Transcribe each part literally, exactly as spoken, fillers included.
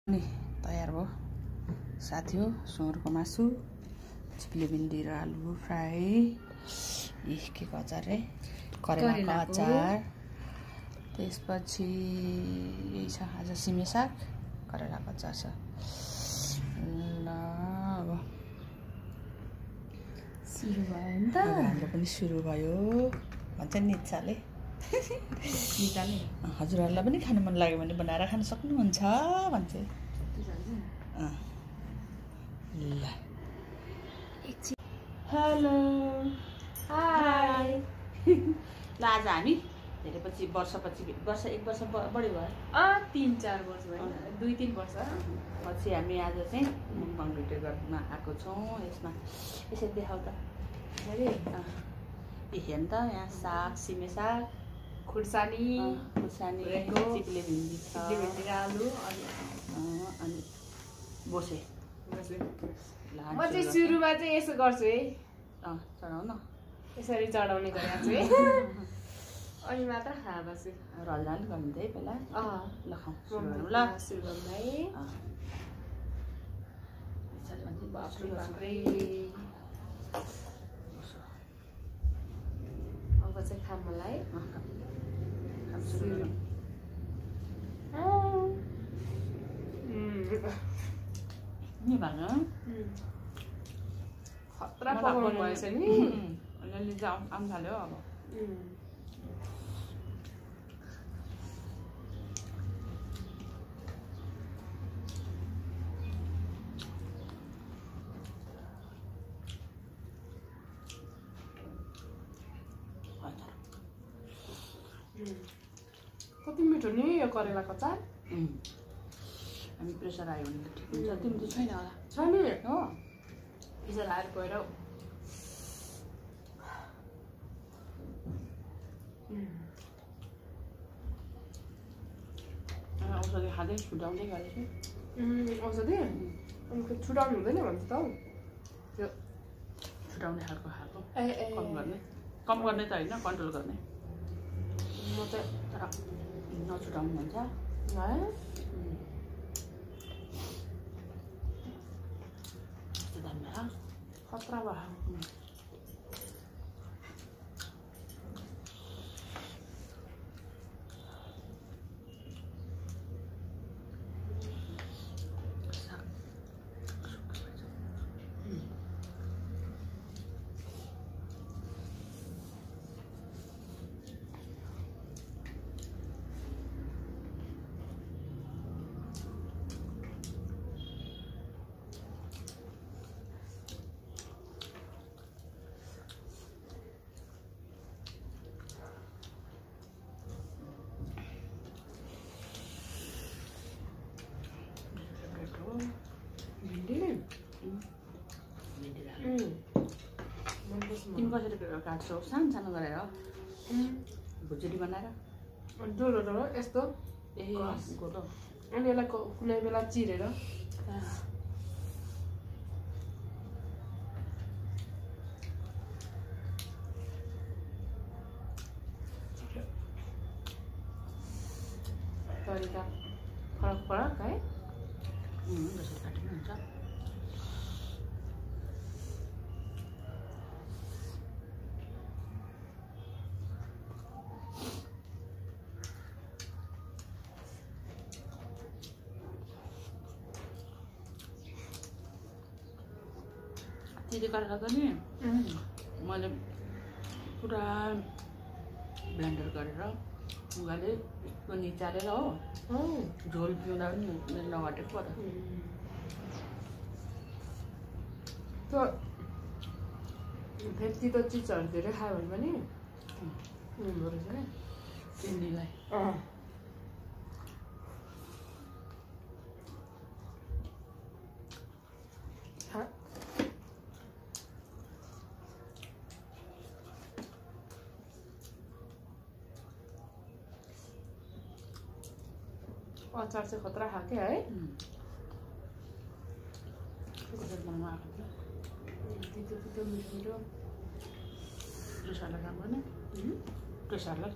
नि तयार भयो साथी हो सुँगुरको मासु चिप्ले भिन्डी र आलु फ्राई ए के को अचार है करेलाको अचार त्यसपछि यही छ आज सिमे साग करेलाको अचार छ ल अब सुरु भयो नि त हाम्रो पनि सुरु भयो भन्छ नि इच्छाले निकाले हजुरहरूलाई पनि खानु मन लाग्यो भने बनाएर खान सक्नुहुन्छ भन्छ ल हेलो हाय ल आज हामी धेरै पछि वर्षपछि वर्ष एक वर्ष बढी भयो अ तीन चार वर्ष भयो दुई तीन वर्ष पछि हामी आज चाहिँ मुङपाङ भिडियो गर्न आएको छौँ यसमा यसरी देखाउ त अरे ए हेर्नु त यहाँ साग सिमे साग खुर्सानी खुर्सानी चिप्ले भिन्डी छ चिप्ले भिन्डी र आलु अनि बोसे म चाहिँ सुरुमा चाहिँ यसो गर्छु है अँ चढाउ न यसरी चढाउने गरेको छु है अनि मात्र खा बस्छु रलराल गर्नु है पहिला अँ ल खाउँ सुरु गरौँ ल सुरु गरौँ है बाफ्रे बाफ्रे अब चाहिँ खा मलाई नि भन्नु खतरा पकाउनु भएछ नि अलिअलि चाहिँ आउनु थाल्यो अब कति मिठो नि यो करेलाको अचार हामी प्रेसर आयो भने त ठिक हुन्छ तिमी त छैन होला छ नि हो प्रेसर आएर गएर औषधि खाँदै छुट्याउँदै गरेको औषधि अनि छुटाउनु हुँदैन भन्छ त हौ त्यो छुट्याउने खालको खाएको ए ए कम गर्ने कम गर्ने त होइन कन्ट्रोल गर्ने म चाहिँ तर नछुटाउनु भन्छ है खतरा भयो तिमी कसरी काट्छौ सानो सानो गरेर भुजेरी बनाएर डोलो डोलो यस्तो ए गोलो अनि यसलाई कुनै बेला चिरेर तरिका फरक फरक है जसरी काटिनु हुन्छ त्यति गरेर त नि मैले पुरा ब्लेन्डर गरेर उगाले निचालेर हो झोल पिउँदा पनि मैले नघटेको पो त त्यो फेरि तितो चिजहरू धेरै खायो भने पनि हुँदो रहेछ क्या चिनीलाई अचार चाहिँ खतरा खाके है तितो तितो मिठो मिठो प्रेसरलाई काम गर्ने प्रेसरलाई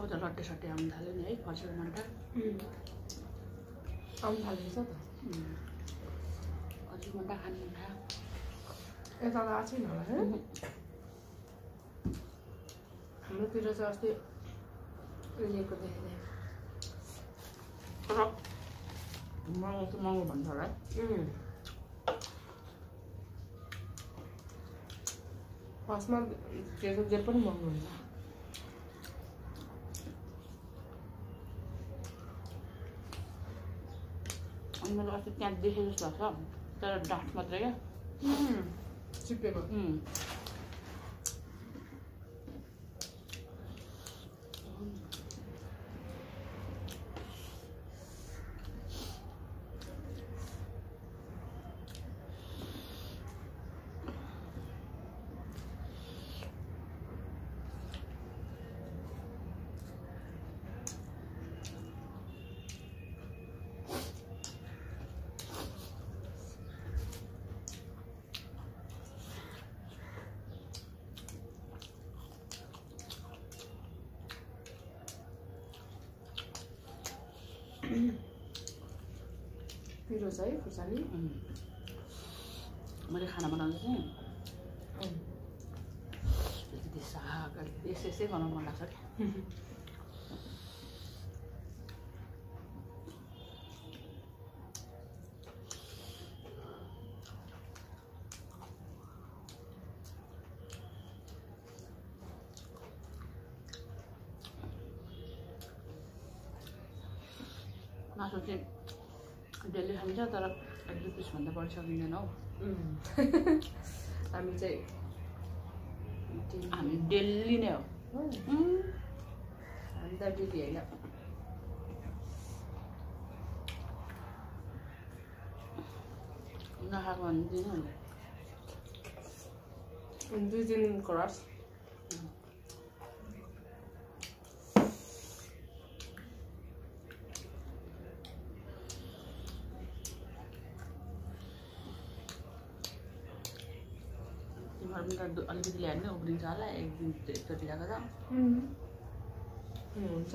त रट्टे सट्टे आउनु थाल्यो नि है फर्सीको मन्टा आउनु थालेको छ त फर्सीको मन्टा खानु मन थाल्यो यता त आएको छैन होला है हाम्रोतिर चाहिँ अस्ति ल्याएको देखेँ तर महँगो त महँगो भन्छ होला है फर्स्टमा त्यो जे पनि महँगो हुन्छ अनि मैले अस्ति त्यहाँ देखेँ जस्तो लाग्छ तर डाँठ मात्रै क्या चिपेको पिरो छ है खुर्सानी मैले खाना बनाउँदा चाहिँ यति साग यसो यसै बनाउनु मन लाग्छ क्या मासु चाहिँ डेली खान्छ तर एक दुई पिसभन्दा बढी सकिँदैन हौ हामी चाहिँ हामी डेली नै हो हामी त डेली होइन नखाएको भने दिनु हुन्छ दुई दिन क्रस अलिकति ल्यायो भने उब्रिन्छ होला एक दिन एकचोटि ल्याएको त हुन्छ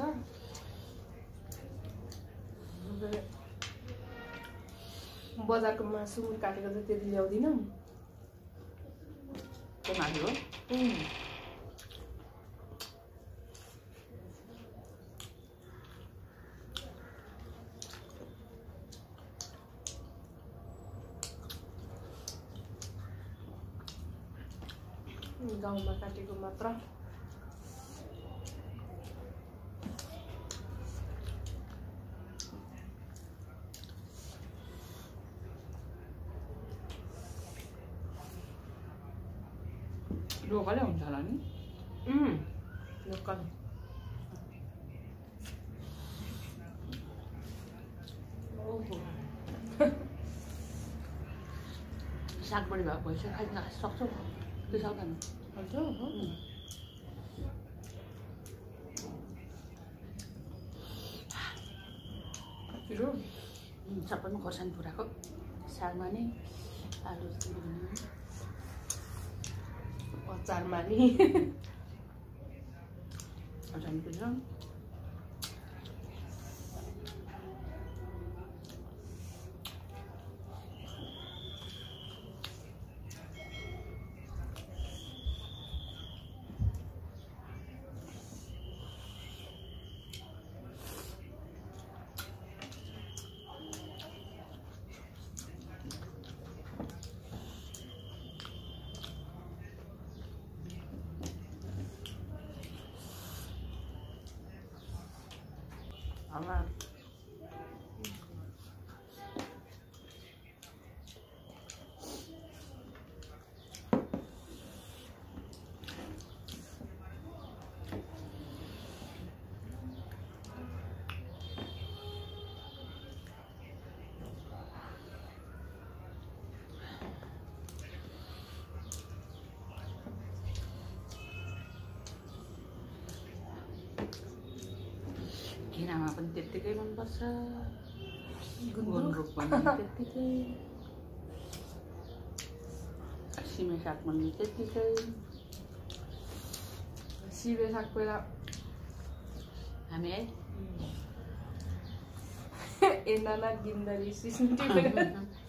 बजारको मासु काटेको चाहिँ त्यति ल्याउँदिनँ त्यो मासु हो गाउँमा काटेको मात्र लोकलै हुन्छ होला नि लोकल साग बढी भएको भइसक्यो खाइ सक्छौ त्यो साग खानु हुन्छ पिरो सबैमा खोर्सानी पुराको सागमा नि आलु अचारमा नि खोर्सानी पिरो Allah. किरामा पनि त्यत्तिकै मनपर्छ गुन्द्रुक पनि त्यत्तिकै सिमे साग पनि त्यत्तिकै सिमे साग पहिला हामी है एनाना गिन्दरी सिस्नु टिपेर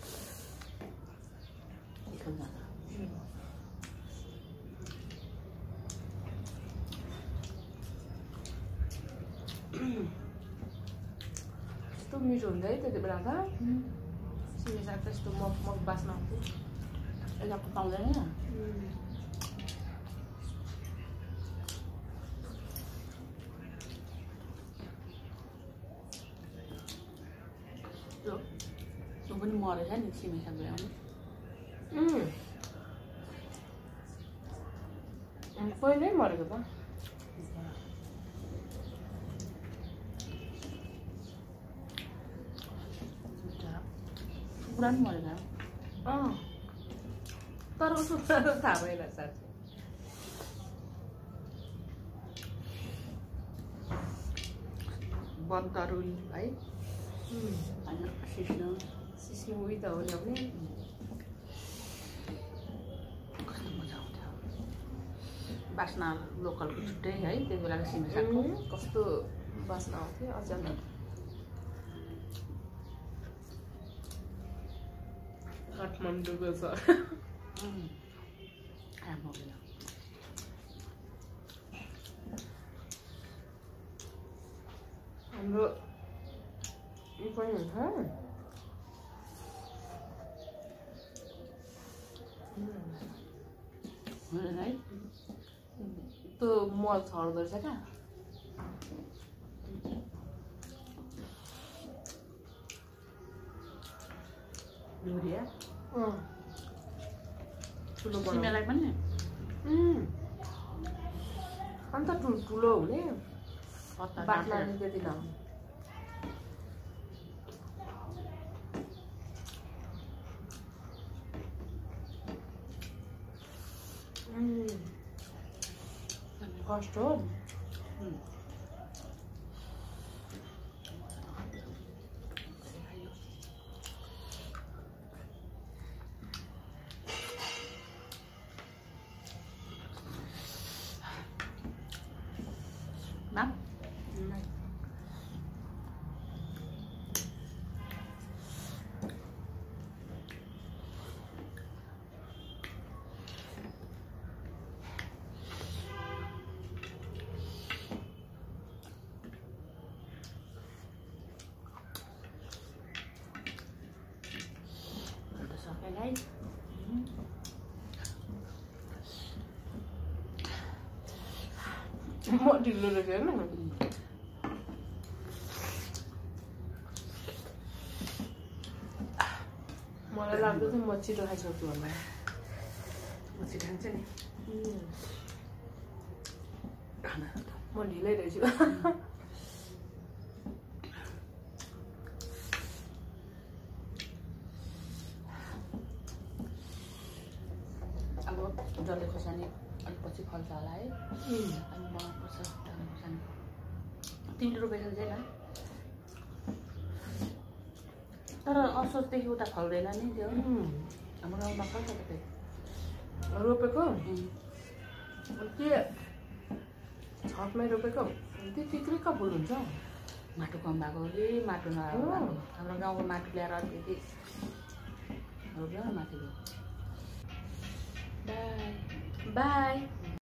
यस्तो मिठो हुन्छ है त्यति बेला त सिमी साग त यस्तो मग मग बास्न आउँथ्यो यसलाई पाउँदैन त्यो पनि मरेछ नि सिमी साग ल्याउनु पहिल्यै मरेको त पुरानो मरेको अँ तर उसको पुरानो थाहा भएन साँच्चै बनतरुल है होइन सिस्नो सिस्नु उही त हो ल्याउने कस्तो मजा आउँथ्यो बास्ना लोकलको छुट्टै है त्यति बेलाको सिमी सागको कस्तो बास्ना आउँथ्यो अचानक काठमाडौँको छ हाम्रो यो पनि हुन्छ है त्यो मल छर्दो रहेछ क्या युरिया ठुलो सिमीलाई पनि अन्त ठुल्ठुलो हुने पत्ता बाट्ला नि त्यति नहुने कष्ट हो Mắm Rồi sao cái đấy म ढिलो रहेछ होइन मलाई लाग्दो चाहिँ म छिटो खाइसक्छु होला म छिटो खान्छ नि म ढिलै रहेछु अब डल्ले खोर्सानी अलिक पछि फल्छ होला है अनि बनाउनुपर्छ डल्ले खोर्सानी तिन रुपियाँ चाहिँ तर असोजदेखि उता फल्दैन नि त्यो हाम्रो गाउँमा फल्छ त त्यो रोपेको के छतमै रोपेको त्यतिकै कपुल हुन्छ माटो कम भएकोले माटो नआएको हाम्रो गाउँको माटो ल्याएर अलिकति रोप्यो माथि बाई बाई